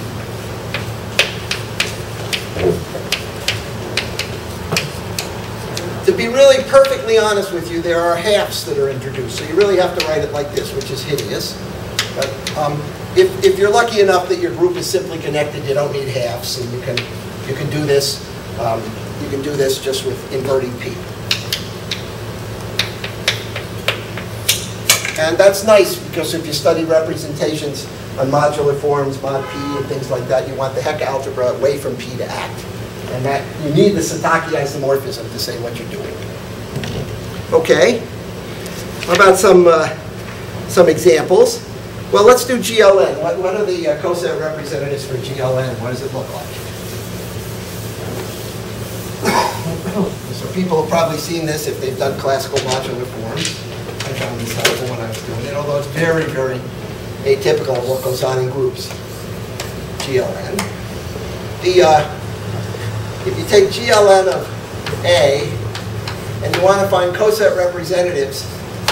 Speaker 1: To be really perfectly honest with you, there are halves that are introduced. So you really have to write it like this, which is hideous. But um, if, if you're lucky enough that your group is simply connected, you don't need halves, and you can, you can do this. Um, You can do this just with inverting P. And that's nice because if you study representations on modular forms, mod P, and things like that, you want the Heck algebra away from P to act. And that you need the Satake isomorphism to say what you're doing. Okay. How about some, uh, some examples? Well, let's do G L N. What, what are the uh, coset representatives for G L N? What does it look like? So people have probably seen this if they've done classical modular forms. I found this helpful when I was doing it, although it's very, very atypical of what goes on in groups. G L N. The, uh, if you take G L N of A, and you want to find coset representatives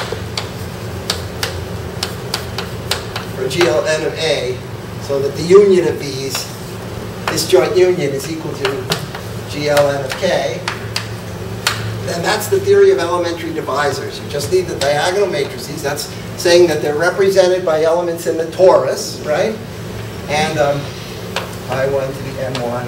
Speaker 1: for G L N of A, so that the union of these, this joint union is equal to G L N of K, and that's the theory of elementary divisors. You just need the diagonal matrices. That's saying that they're represented by elements in the torus, right? And um, I one to the M one,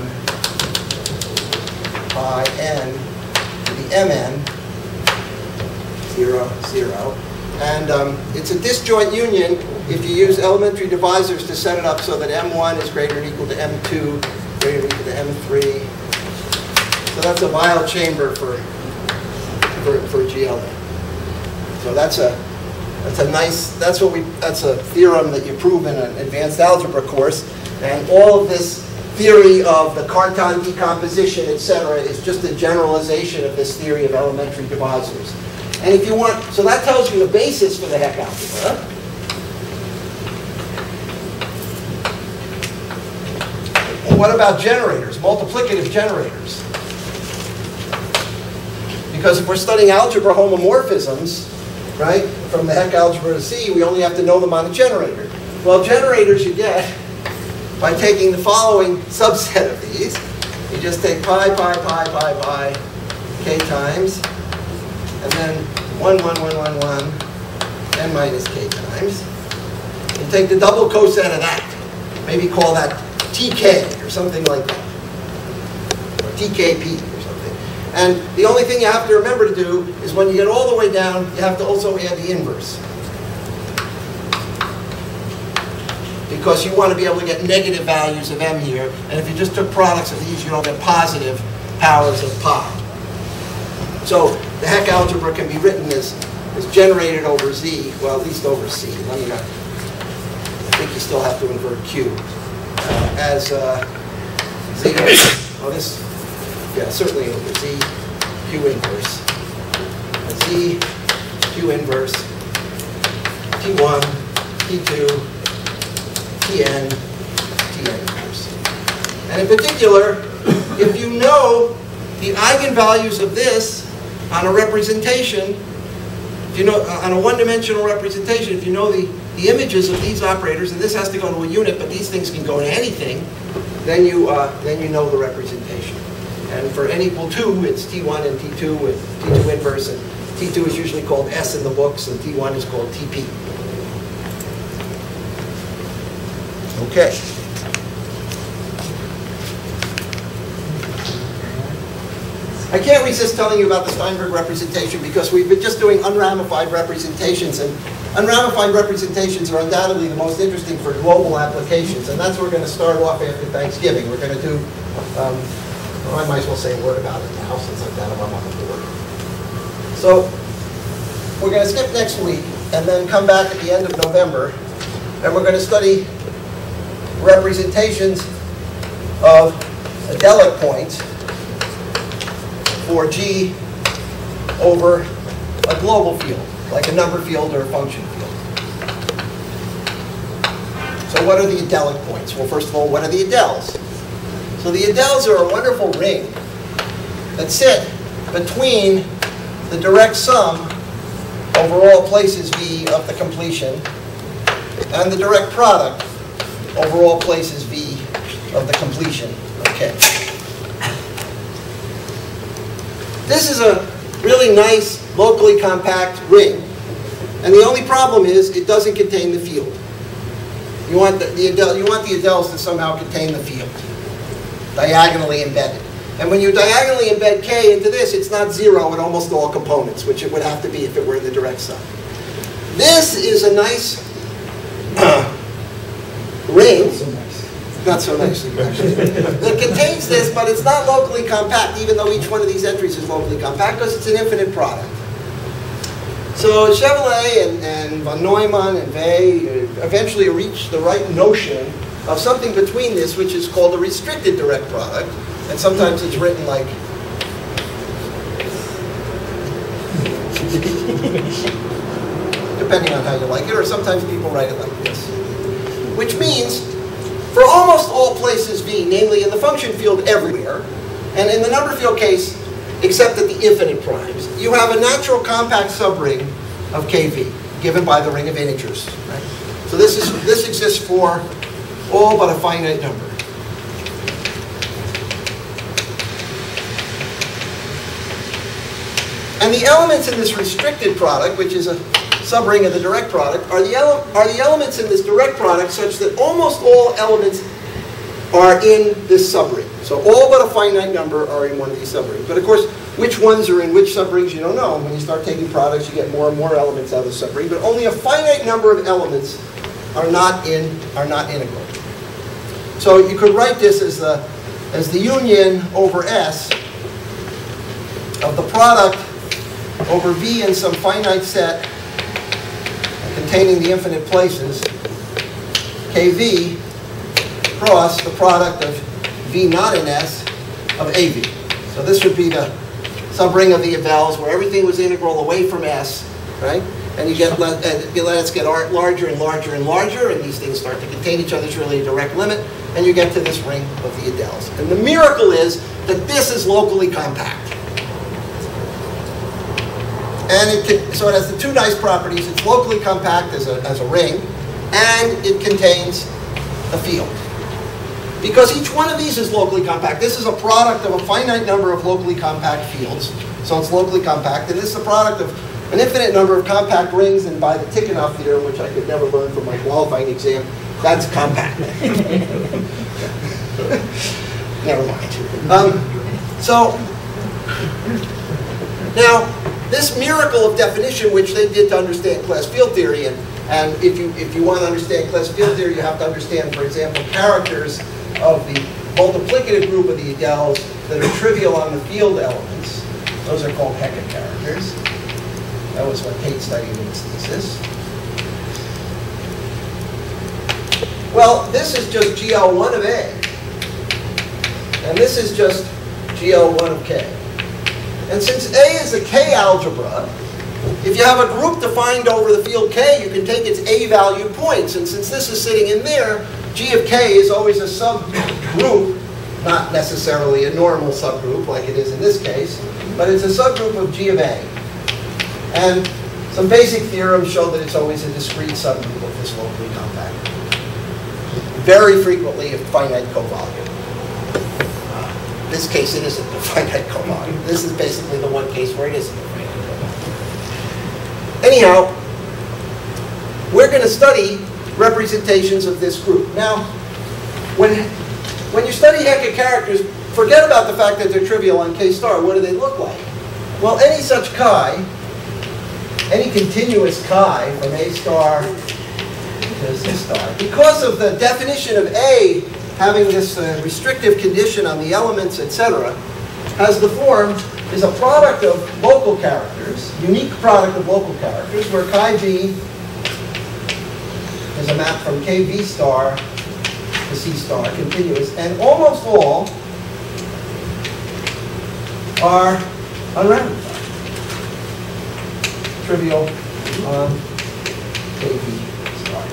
Speaker 1: I n to the M n, zero, zero. And um, it's a disjoint union if you use elementary divisors to set it up so that M one is greater or equal to M two, greater or equal to M three. So that's a Weil chamber for For, for G L N. So that's a that's a nice that's what we that's a theorem that you prove in an advanced algebra course, and all of this theory of the Cartan decomposition, et cetera, is just a generalization of this theory of elementary divisors. And if you want, so that tells you the basis for the Heck algebra. Well, what about generators, multiplicative generators? Because if we're studying algebra homomorphisms, right, from the Heck algebra to C, we only have to know them on a generator. Well, generators you get by taking the following subset of these. You just take pi, pi, pi, pi, pi, k times, and then one, one, one, one, one, n minus k times. You take the double coset of that. Maybe call that T K or something like that, or T K P or something. And the only thing you have to remember to do is when you get all the way down, you have to also add the inverse. Because you want to be able to get negative values of m here, and if you just took products of these, you don't get positive powers of pi. So the Heck algebra can be written as, as generated over z, well, at least over c. Let me not. I think you still have to invert q. Uh, as uh, z, oh this, yeah, certainly over z, q inverse. And z, q inverse, t one, t two, tn, tn inverse. And in particular, if you know the eigenvalues of this on a representation, if you know on a one-dimensional representation, if you know the, the images of these operators, and this has to go to a unit, but these things can go to anything, then you uh, then you know the representation. And for n equal two, it's t one and t two with t two inverse, and t two is usually called s in the books, and t one is called tp. Okay. I can't resist telling you about the Steinberg representation because we've been just doing unramified representations, and unramified representations are undoubtedly the most interesting for global applications, and that's where we're going to start off after Thanksgiving. We're going to do, um, well, I might as well say a word about it now since I've got them on the board. So we're going to skip next week and then come back at the end of November, and we're going to study representations of adelic points for G over a global field, like a number field or a function field. So what are the adelic points? Well, first of all, what are the adels? So the adels are a wonderful ring that sit between the direct sum over all places V of the completion and the direct product over all places V of the completion. Okay. This is a really nice, locally compact ring. And the only problem is it doesn't contain the field. You want the, the, adel, you want the adels to somehow contain the field, diagonally embedded. And when you diagonally embed K into this, it's not zero in almost all components, which it would have to be if it were in the direct sum. This is a nice uh, ring. Not so nicely, actually. It contains this, but it's not locally compact, even though each one of these entries is locally compact, because it's an infinite product. So Chevrolet and, and von Neumann and Wey eventually reached the right notion of something between this, which is called a restricted direct product, and sometimes it's written like depending on how you like it, or sometimes people write it like this, which means for almost all places V, namely in the function field everywhere, and in the number field case, except at the infinite primes, you have a natural compact subring of K V, given by the ring of integers. Right? So this is this exists for all but a finite number. And the elements in this restricted product, which is a subring of the direct product, are the, ele are the elements in this direct product such that almost all elements are in this subring. So all but a finite number are in one of these subrings. But of course, which ones are in which subrings you don't know. When you start taking products, you get more and more elements out of the subring. But only a finite number of elements are not in are not integral. So you could write this as the as the union over S of the product over V in some finite set containing the infinite places, K V cross the product of V not in S of A V. So this would be the subring of the Abels where everything was integral away from S, right? And you get let, and you let S get larger and larger and larger, and these things start to contain each other. It's really a direct limit, and you get to this ring of the Abels. And the miracle is that this is locally compact. And it can, so it has the two nice properties. It's locally compact as a, as a ring, and it contains a field. Because each one of these is locally compact. This is a product of a finite number of locally compact fields. So it's locally compact. And this is a product of an infinite number of compact rings. And by the Tikhonov theorem, which I could never learn from my qualifying exam, that's compact. Never mind. Um, so, now, this miracle of definition, which they did to understand class field theory, and, and if you if you want to understand class field theory, you have to understand, for example, characters of the multiplicative group of the Adels that are trivial on the field elements. Those are called Hecke characters. That was what Tate studied in his thesis. Well, this is just G L one of A. And this is just G L one of K. And since A is a K algebra, if you have a group defined over the field K, you can take its A-valued points. And since this is sitting in there, G of K is always a subgroup, not necessarily a normal subgroup like it is in this case, but it's a subgroup of G of A. And some basic theorems show that it's always a discrete subgroup of this locally compact. Very frequently a finite covolume. In this case, it isn't a finite covolume. This is basically the one case where it isn't a finite covolume. Anyhow, we're going to study representations of this group. Now, when, when you study Hecke characters, forget about the fact that they're trivial on K star. What do they look like? Well, any such chi, any continuous chi from A star to C star, because of the definition of A having this uh, restrictive condition on the elements, et cetera, has the form is a product of local characters, unique product of local characters, where chi v is a map from K V star to C star, continuous, and almost all are unramified, trivial on K V star.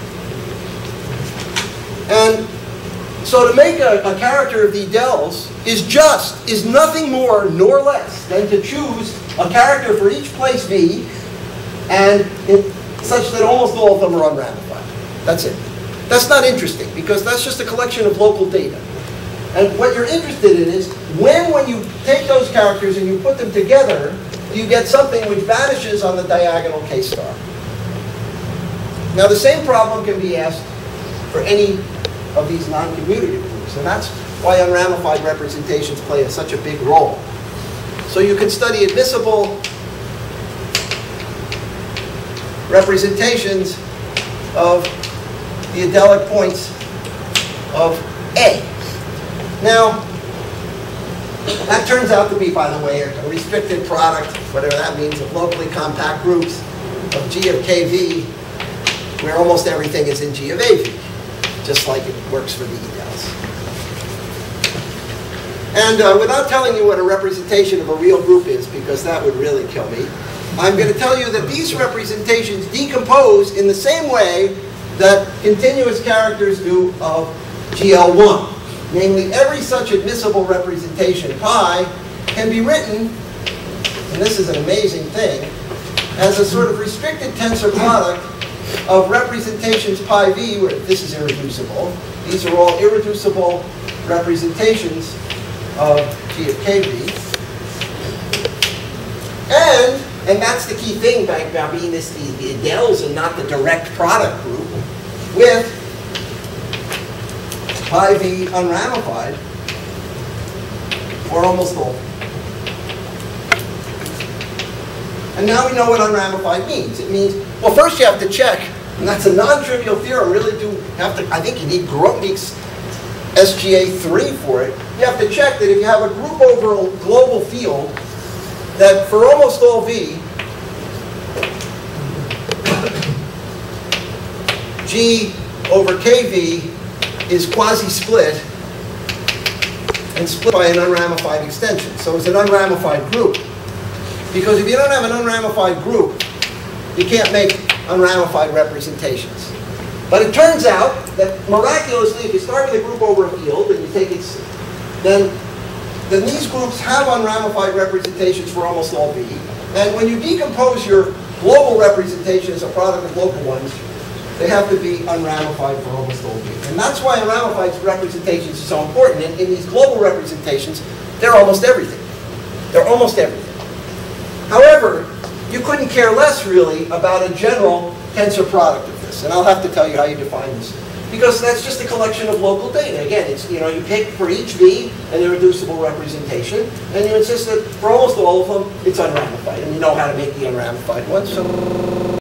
Speaker 1: And so to make a, a character of the Adels is just, is nothing more nor less than to choose a character for each place V, and it, such that almost all of them are unramified. That's it. That's not interesting, because that's just a collection of local data. And what you're interested in is, when, when you take those characters and you put them together, you get something which vanishes on the diagonal K star. Now the same problem can be asked for any of these non-commutative groups, and that's why unramified representations play a, such a big role. So you can study admissible representations of the adelic points of A. Now, that turns out to be, by the way, a restricted product, whatever that means, of locally compact groups of G of K V, where almost everything is in G of A V, just like it works for the Adels. And uh, without telling you what a representation of a real group is, because that would really kill me, I'm going to tell you that these representations decompose in the same way that continuous characters do of G L one. Namely, every such admissible representation, pi, can be written, and this is an amazing thing, as a sort of restricted tensor product of representations pi v, where this is irreducible. These are all irreducible representations of G of K V. And, and that's the key thing about being this, the, the Adels and not the direct product group, with pi v unramified, or almost all. And now we know what unramified means. It means, well, first you have to check, and that's a non-trivial theorem, really do have to, I think you need Grotnick's S G A three for it. You have to check that if you have a group over a global field, that for almost all V, G over K V is quasi-split and split by an unramified extension. So it's an unramified group. Because if you don't have an unramified group, you can't make unramified representations. But it turns out that miraculously, if you start with a group over a field and you take its, then, then these groups have unramified representations for almost all V. And when you decompose your global representation as a product of local ones, they have to be unramified for almost all V. And that's why unramified representations are so important. In, in these global representations, they're almost everything. They're almost everything. However, you couldn't care less, really, about a general tensor product of this. And I'll have to tell you how you define this. Because that's just a collection of local data. Again, it's, you know, you pick for each V an irreducible representation, and you insist that for almost all of them, it's unramified. And you know how to make the unramified ones. So